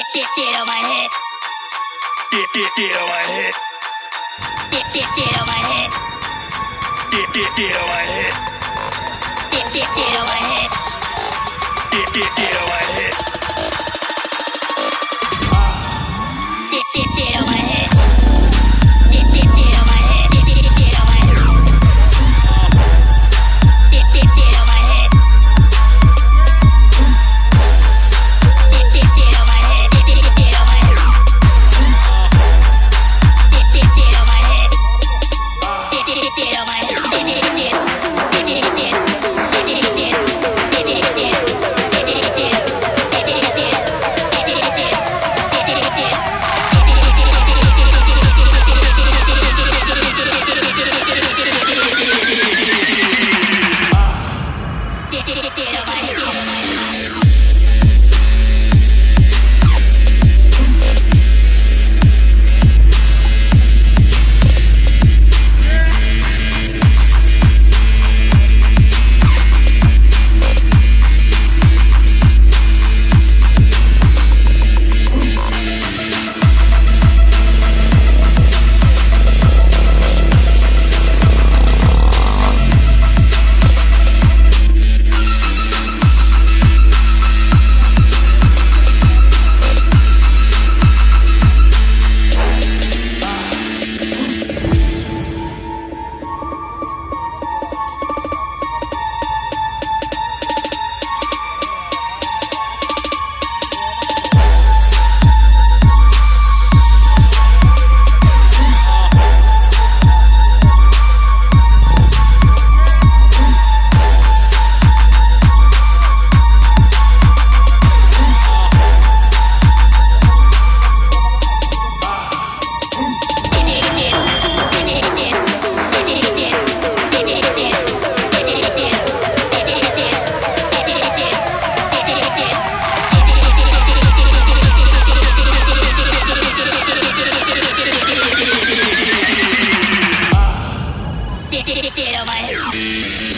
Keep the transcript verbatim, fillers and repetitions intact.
Get get on my head. Get get get on my head. Get get get on my head. Get get get on my head. Get get get on my head. Get get get on my head. Get get get on my head. Get get get on my head. Get get get on my head. Get get get on my head. Get get get on my head. Get get get on my head. Get get get on my head. Get get get on my head. Get get get. Get get get. Get get get. Get get get. Get get get. Get get get. Get get get. Get get get. Get it on my head.